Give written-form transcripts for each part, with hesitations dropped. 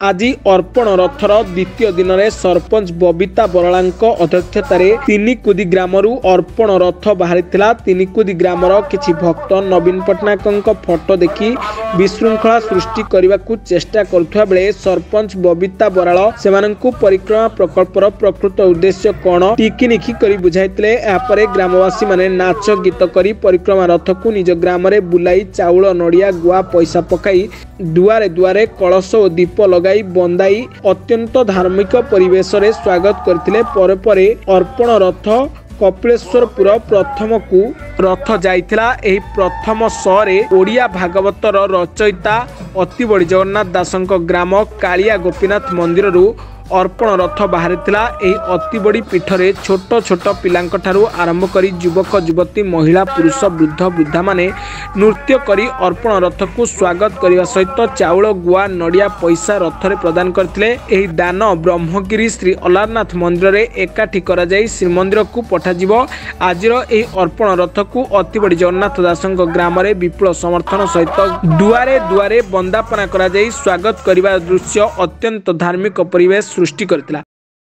आज अर्पण रथर द्वितीय दिन में सरपंच बबिता बराला अध्यक्षतार तीनिकुदी ग्रामरू अर्पण रथ बाहरी तीनिकुदी ग्रामर किछि भक्त नवीन पट्टनायक फोटो देखि विशृंखला सृष्टि करने को चेष्टा करुवा बेले सरपंच बबिता बराला सेमानंकु परिक्रमा प्रकल्पर प्रकृत उद्देश्य कौन टिकिनिखि करी बुझाइतिले। यापर ग्रामवासी माने नाच गीत करी परिक्रमा रथ को निज ग्राम में बुलाई चाउल नड़िया गुआ पैसा पकाई दुआरे दुआरे कलश और दीप लगाई बंदाई अत्यंत धार्मिक परिवेश रे स्वागत करथिले। परे परे अर्पण रथ कपिलेश्वरपुर प्रथम को रथ जाइथिला। एही प्रथम शहरे ओडिया भागवतर रचयिता अति बड़ी जगन्नाथ दासंक ग्राम कालिया गोपीनाथ मंदिर रु अर्पण रथ बाहरी अति बड़ी पीठरे छोट छोट पिलांक ठारू आरंभ करी युवक युवती महिला पुरुष वृद्ध वृद्धा माने नृत्य करी अर्पण रथ को स्वागत करने सहित चाउल गुआ नड़िया पैसा रथरे प्रदान करथिले। एही दान ब्रह्मगिरी श्री अलारनाथ मंदिर रे एकाठी करा जाई श्रीमंदिर को पठाजिवो। आजिर एही अर्पण रथ को अति बड़ी जगन्नाथ दासंक ग्राम रे विपुल समर्थन सहित दुआरे दुआरे बंदापना करा जाई स्वागत करने दृश्य अत्यंत धार्मिक परिवेश सृष्टि करथिला।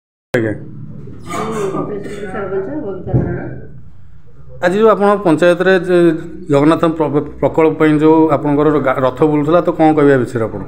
आज जो आप पंचायत रे जगन्नाथ प्रकल्प जो आप रथ बुलूला तो कौन कह विषय आप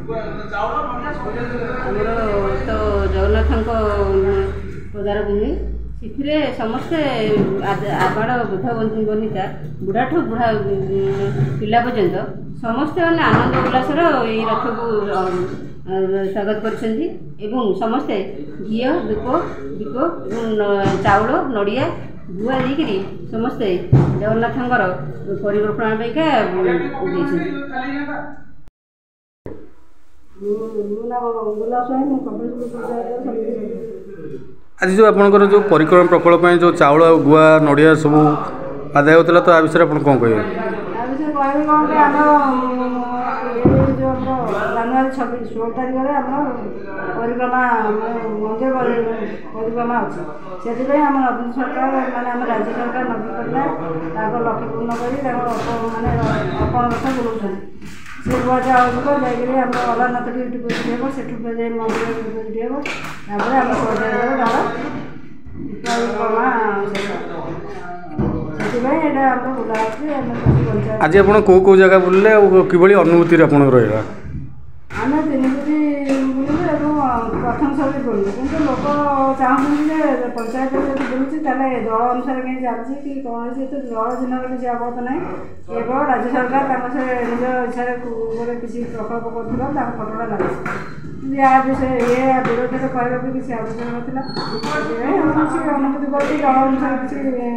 तो जगन्नाथ पदार भूमि से समस्ते आबाड़ वृद्ध बनिता बुढ़ा ठू बुढ़ा पिला पर्यंत समस्ते मैंने आनंद उल्लासर ये रथ को स्वागत कर समस्ते घी दीप दीप चाउल नड़िया गुआ देकर समस्ते जगन्नाथंकर परिवर्तन आज जो आपंकर जो परिक्रमा प्रकल्प जो चाउल गुआ नड़िया सब आदाय होता तो आ विषय आप कौन कहे जनवरी 16 तारीख परिक्रमा मंदिर परिक्रमा अच्छे से नवीन सरकार माने आम राज्य सरकार नवीन पट्टनायक लक्ष्य पूर्ण कर अर्पण रथ बुलाऊँ से गुआ चाउल जाकर अलारनाथ डिपोजिट हो से मंदिर डिपोजिट हो आम परिक्रमा आज आप कौ जगह बुलले कि अनुभूति आप रहा आम तीनिकुदी बुलू प्रथम सब बुलू कि लोक चाहते पंचायत बुलूँ दल अनुसार कहीं चलती कि कौन सी तो दल चिन्ह किसी अवगत ना केवल राज्य सरकार निज इच्छा गोटे किसी प्रकल्प कर फटोटा लगे या विषय ये विरोध में कहना भी किसी आवश्यक ना अनुभूति कर दल अनुसार किसी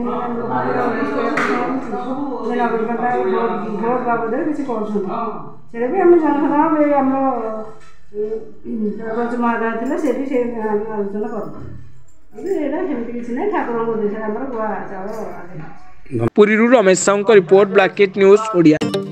भोट बाबद किसी कर भी आम जनसाधारण सरपंच महोदय थे से आलोचना करमती किसी ना ठाकुर उद्देश्य गुआ चाउल। पुरी रमेश साहू रिपोर्ट ब्लैकेट न्यूज ओडिया।